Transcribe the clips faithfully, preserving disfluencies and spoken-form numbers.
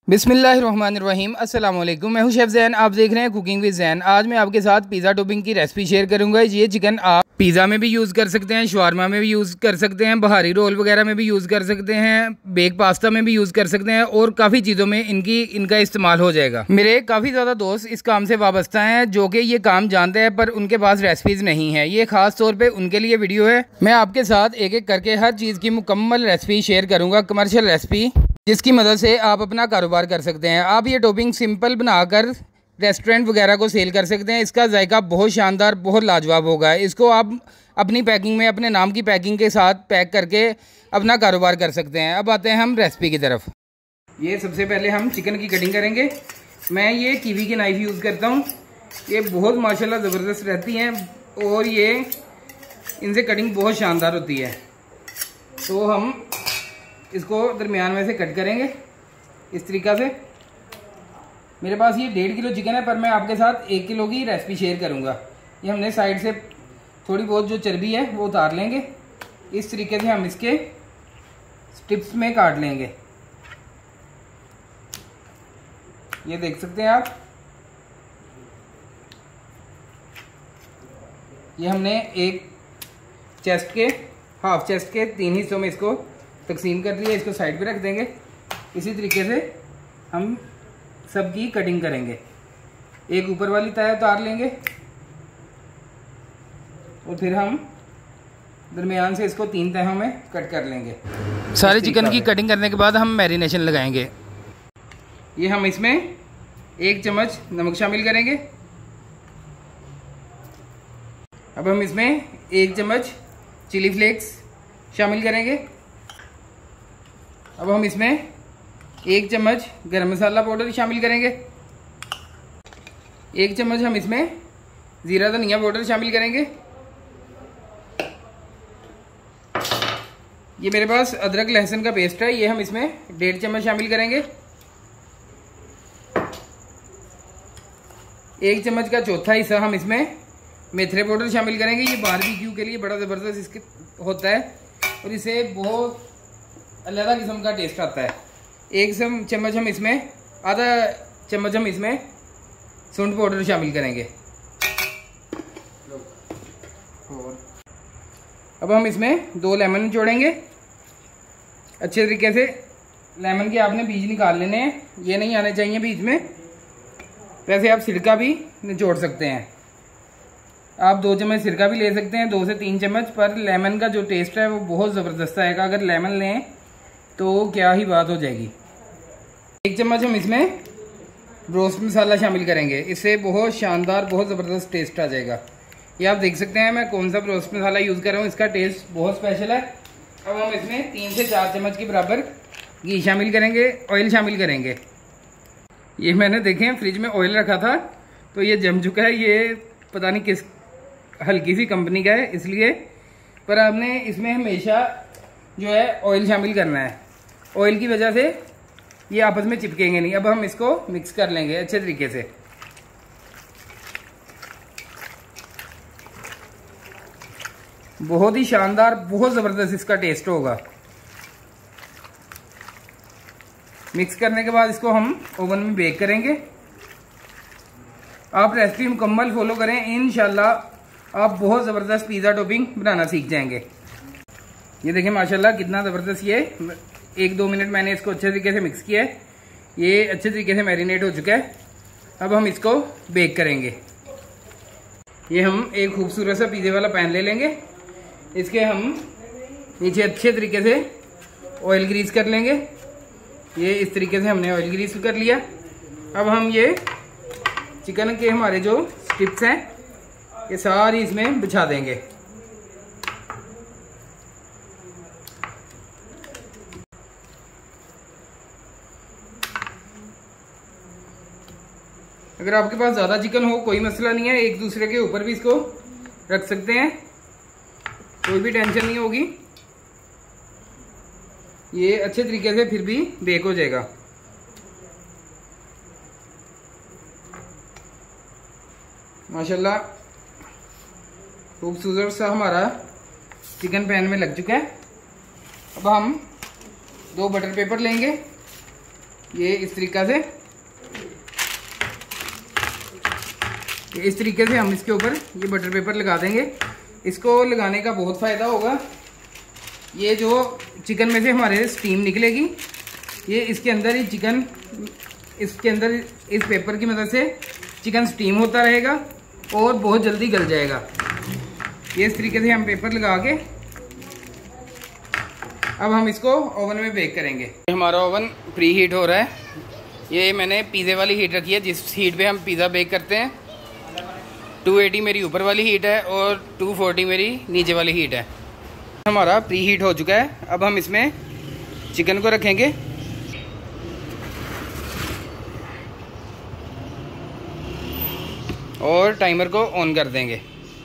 बिस्मिल्लाहिर्रहमानिर्रहीम। अस्सलाम वालेकुम। मैं हूं शेफ़ ज़ैन, आप देख रहे हैं कुकिंग विद ज़ैन। आज मैं आपके साथ पिज़्ज़ा टॉपिंग की रेसिपी शेयर करूंगा। ये चिकन आप पिज़्ज़ा में भी यूज़ कर सकते हैं, शवारमा में भी यूज़ कर सकते हैं, बहारी रोल वगैरह में भी यूज़ कर सकते हैं, बेक पास्ता में भी यूज़ कर सकते हैं और काफ़ी चीज़ों में इनकी इनका इस्तेमाल हो जाएगा। मेरे काफ़ी ज़्यादा दोस्त इस काम से वाबस्ता हैं जो कि ये काम जानते हैं पर उनके पास रेसिपीज़ नहीं है। ये खास तौर पर उनके लिए वीडियो है। मैं आपके साथ एक एक करके हर चीज़ की मुकम्मल रेसिपी शेयर करूँगा, कमर्शियल रेसिपी, जिसकी मदद से आप अपना कारोबार कर सकते हैं। आप ये टॉपिंग सिंपल बनाकर रेस्टोरेंट वगैरह को सेल कर सकते हैं। इसका जायका बहुत शानदार, बहुत लाजवाब होगा। इसको आप अपनी पैकिंग में अपने नाम की पैकिंग के साथ पैक करके अपना कारोबार कर सकते हैं। अब आते हैं हम रेसिपी की तरफ। ये सबसे पहले हम चिकन की कटिंग करेंगे। मैं ये कीवी की नाइफ़ यूज़ करता हूँ। ये बहुत माशाल्लाह ज़बरदस्त रहती हैं और ये इनसे कटिंग बहुत शानदार होती है। तो हम इसको दरमियान में से कट करेंगे इस तरीक़ा से। मेरे पास ये डेढ़ किलो चिकन है पर मैं आपके साथ एक किलो की रेसिपी शेयर करूंगा। ये हमने साइड से थोड़ी बहुत जो चर्बी है वो उतार लेंगे। इस तरीके से हम इसके स्ट्रिप्स में काट लेंगे। ये देख सकते हैं आप। ये हमने एक चेस्ट के हाफ चेस्ट के तीन हिस्सों में इसको तकसीम कर लिया। इसको साइड पे रख देंगे। इसी तरीके से हम सबकी कटिंग करेंगे। एक ऊपर वाली तय उतार लेंगे और फिर हम दरमियान से इसको तीन तहों में कट कर लेंगे। सारे चिकन की कटिंग करने के बाद हम मैरिनेशन लगाएंगे। ये हम इसमें एक चम्मच नमक शामिल करेंगे। अब हम इसमें एक चम्मच चिली फ्लेक्स शामिल करेंगे। अब हम इसमें एक चम्मच गरम मसाला पाउडर शामिल करेंगे। एक चम्मच हम इसमें ज़ीरा धनिया पाउडर शामिल करेंगे। ये मेरे पास अदरक लहसुन का पेस्ट है, ये हम इसमें डेढ़ चम्मच शामिल करेंगे। एक चम्मच का चौथा हिस्सा हम इसमें मेथरे पाउडर शामिल करेंगे। ये बारबेक्यू के लिए बड़ा ज़बरदस्त इसके होता है और इसे बहुत अलग किस्म का टेस्ट आता है। एक चम्मच हम इसमें आधा चम्मच हम इसमें सूंठ पाउडर शामिल करेंगे। अब हम इसमें दो लेमन निचोड़ेंगे अच्छे तरीके से। लेमन के आपने बीज निकाल लेने हैं, ये नहीं आने चाहिए बीज में। वैसे आप सिरका भी निचोड़ सकते हैं। आप दो चम्मच सिरका भी ले सकते हैं, दो से तीन चम्मच। पर लेमन का जो टेस्ट है वो बहुत ज़बरदस्त आएगा। अगर लेमन लें तो क्या ही बात हो जाएगी। एक चम्मच हम इसमें रोस्ट मसाला शामिल करेंगे। इससे बहुत शानदार, बहुत ज़बरदस्त टेस्ट आ जाएगा। ये आप देख सकते हैं मैं कौन सा रोस्ट मसाला यूज़ कर रहा हूँ। इसका टेस्ट बहुत स्पेशल है। अब हम इसमें तीन से चार चम्मच के बराबर घी शामिल करेंगे, ऑयल शामिल करेंगे। ये मैंने देखें फ्रिज में ऑयल रखा था तो ये जम चुका है। ये पता नहीं किस हल्की सी कंपनी का है इसलिए, पर आपने इसमें हमेशा जो है ऑयल शामिल करना है। ऑयल की वजह से ये आपस में चिपकेंगे नहीं। अब हम इसको मिक्स कर लेंगे अच्छे तरीके से। बहुत ही शानदार, बहुत ज़बरदस्त इसका टेस्ट होगा। मिक्स करने के बाद इसको हम ओवन में बेक करेंगे। आप रेसिपी मुकम्मल फॉलो करें, इंशाल्लाह आप बहुत ज़बरदस्त पिज़्ज़ा टॉपिंग बनाना सीख जाएंगे। ये देखिए माशाल्लाह कितना ज़बरदस्त। ये एक दो मिनट मैंने इसको अच्छे तरीके से मिक्स किया है। ये अच्छे तरीके से मैरिनेट हो चुका है। अब हम इसको बेक करेंगे। ये हम एक खूबसूरत सा पिज़्ज़े वाला पैन ले लेंगे। इसके हम नीचे अच्छे तरीके से ऑयल ग्रीस कर लेंगे। ये इस तरीके से हमने ऑयल ग्रीस कर लिया। अब हम ये चिकन के हमारे जो स्ट्रिप्स हैं ये सारी इसमें बिछा देंगे। अगर आपके पास ज़्यादा चिकन हो कोई मसला नहीं है, एक दूसरे के ऊपर भी इसको रख सकते हैं, कोई भी टेंशन नहीं होगी। ये अच्छे तरीके से फिर भी बेक हो जाएगा। माशाल्लाह खूबसूरत सा हमारा चिकन पैन में लग चुका है। अब हम दो बटर पेपर लेंगे ये इस तरीक़ा से ये इस तरीके से हम इसके ऊपर ये बटर पेपर लगा देंगे। इसको लगाने का बहुत फ़ायदा होगा। ये जो चिकन में से हमारे स्टीम निकलेगी, ये इसके अंदर ही चिकन इसके अंदर इस पेपर की मदद से चिकन स्टीम होता रहेगा और बहुत जल्दी गल जाएगा। ये इस तरीके से हम पेपर लगा के अब हम इसको ओवन में बेक करेंगे। हमारा ओवन प्री हीट हो रहा है। ये मैंने पिज़्ज़े वाली हीट रखी है, जिस हीट पे हम पिज़्ज़ा बेक करते हैं। टू एटी मेरी ऊपर वाली हीट है और टू फोर्टी मेरी नीचे वाली हीट है। हमारा प्री हीट हो चुका है। अब हम इसमें चिकन को रखेंगे और टाइमर को ऑन कर देंगे।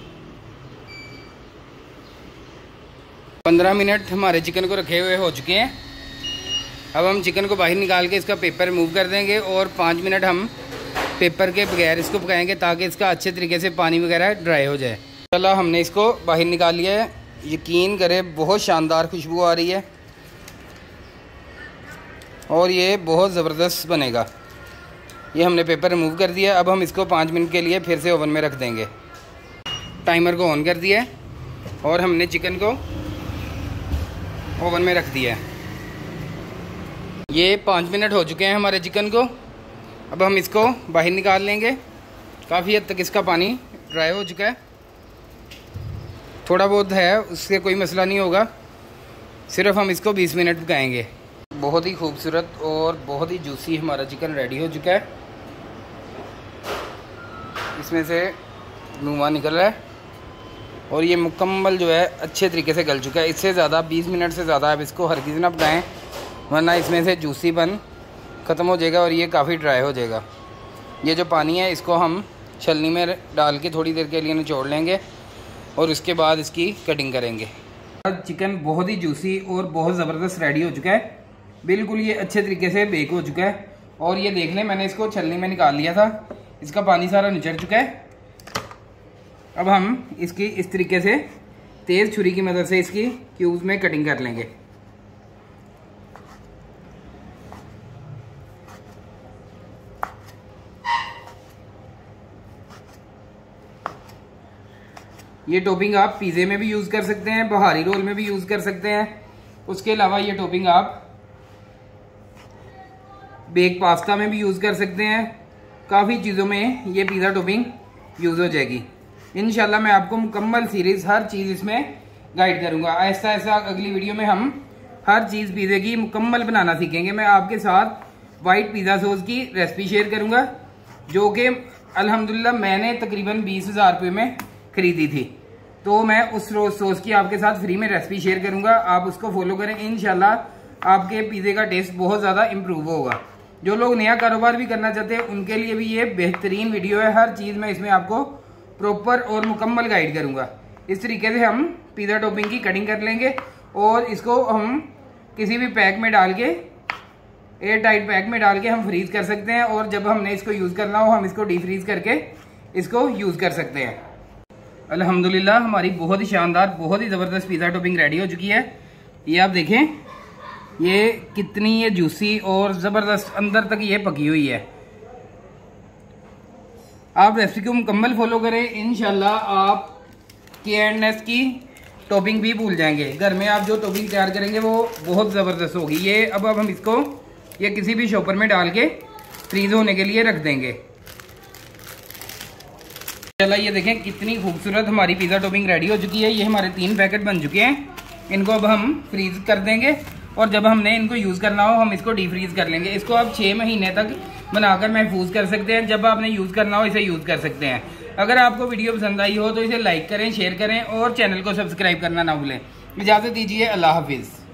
पंद्रह मिनट हमारे चिकन को रखे हुए हो चुके हैं। अब हम चिकन को बाहर निकाल के इसका पेपर रिमूव कर देंगे और पाँच मिनट हम पेपर के बगैर इसको पकाएंगे ताकि इसका अच्छे तरीके से पानी वगैरह ड्राई हो जाए। चलो हमने इसको बाहर निकाल लिया है। यकीन करें बहुत शानदार खुशबू आ रही है और ये बहुत ज़बरदस्त बनेगा। ये हमने पेपर रिमूव कर दिया। अब हम इसको पाँच मिनट के लिए फिर से ओवन में रख देंगे। टाइमर को ऑन कर दिया है और हमने चिकन को ओवन में रख दिया है। ये पाँच मिनट हो चुके हैं हमारे चिकन को। अब हम इसको बाहर निकाल लेंगे। काफ़ी हद तक इसका पानी ड्राई हो चुका है। थोड़ा बहुत है, उससे कोई मसला नहीं होगा। सिर्फ हम इसको बीस मिनट पकाएंगे। बहुत ही खूबसूरत और बहुत ही जूसी हमारा चिकन रेडी हो चुका है। इसमें से धुआं निकल रहा है और ये मुकम्मल जो है अच्छे तरीके से गल चुका है। इससे ज़्यादा बीस मिनट से ज़्यादा आप इसको हरगिज़ ना पकाएं, वरना इसमें से जूसीपन ख़त्म हो जाएगा और ये काफ़ी ड्राई हो जाएगा। ये जो पानी है इसको हम छलनी में डाल के थोड़ी देर के लिए निचोड़ लेंगे और उसके बाद इसकी कटिंग करेंगे। चिकन बहुत ही जूसी और बहुत ज़बरदस्त रेडी हो चुका है। बिल्कुल ये अच्छे तरीके से बेक हो चुका है और ये देख लें, मैंने इसको छलनी में निकाल लिया था। इसका पानी सारा निचड़ चुका है। अब हम इसकी इस तरीके से तेज़ छुरी की मदद से इसकी क्यूब्स में कटिंग कर लेंगे। ये टॉपिंग आप पिज़्ज़े में भी यूज़ कर सकते हैं, बहारी रोल में भी यूज़ कर सकते हैं। उसके अलावा ये टॉपिंग आप बेक पास्ता में भी यूज़ कर सकते हैं। काफ़ी चीज़ों में ये पिज़्ज़ा टॉपिंग यूज़ हो जाएगी। इंशाल्लाह मैं आपको मुकम्मल सीरीज़ हर चीज़ इसमें गाइड करूँगा। ऐसा ऐसा अगली वीडियो में हम हर चीज़ पिज़्ज़े की मुकम्मल बनाना सीखेंगे। मैं आपके साथ वाइट पिज़्ज़ा सॉस की रेसिपी शेयर करूँगा, जो कि अल्हम्दुलिल्लाह मैंने तकरीबन बीस हज़ार रुपये में खरीदी थी। तो मैं उस सॉस की आपके साथ फ्री में रेसिपी शेयर करूंगा। आप उसको फॉलो करें, इंशाल्लाह आपके पिज़्ज़े का टेस्ट बहुत ज़्यादा इम्प्रूव होगा। जो लोग नया कारोबार भी करना चाहते हैं उनके लिए भी ये बेहतरीन वीडियो है। हर चीज़ में इसमें आपको प्रॉपर और मुकम्मल गाइड करूंगा। इस तरीके से हम पिज़्ज़ा टॉपिंग की कटिंग कर लेंगे और इसको हम किसी भी पैक में डाल के, एयर टाइट पैक में डाल के हम फ्रीज़ कर सकते हैं और जब हमने इसको यूज़ करना हो हम इसको डी फ्रीज़ करके इसको यूज़ कर सकते हैं। अल्हम्दुलिल्लाह हमारी बहुत ही शानदार, बहुत ही ज़बरदस्त पिज़्ज़ा टॉपिंग रेडी हो चुकी है। ये आप देखें, ये कितनी ये जूसी और ज़बरदस्त अंदर तक ये पकी हुई है। आप रेसिपी को मुकम्मल फॉलो करें, इंशाल्लाह आप के एंड एस की टॉपिंग भी भूल जाएंगे। घर में आप जो टॉपिंग तैयार करेंगे वो बहुत ज़बरदस्त होगी। ये अब अब हम इसको ये किसी भी शॉपर में डाल के फ्रीज होने के लिए रख देंगे। चला ये देखें कितनी खूबसूरत हमारी पिज़्ज़ा टॉपिंग रेडी हो चुकी है। ये हमारे तीन पैकेट बन चुके हैं। इनको अब हम फ्रीज कर देंगे और जब हमने इनको यूज़ करना हो हम इसको डी फ्रीज कर लेंगे। इसको आप छः महीने तक बनाकर महफूज कर सकते हैं। जब आपने यूज़ करना हो इसे यूज़ कर सकते हैं। अगर आपको वीडियो पसंद आई हो तो इसे लाइक करें, शेयर करें और चैनल को सब्सक्राइब करना ना भूलें। इजाज़त दीजिए, अल्लाह हाफिज़।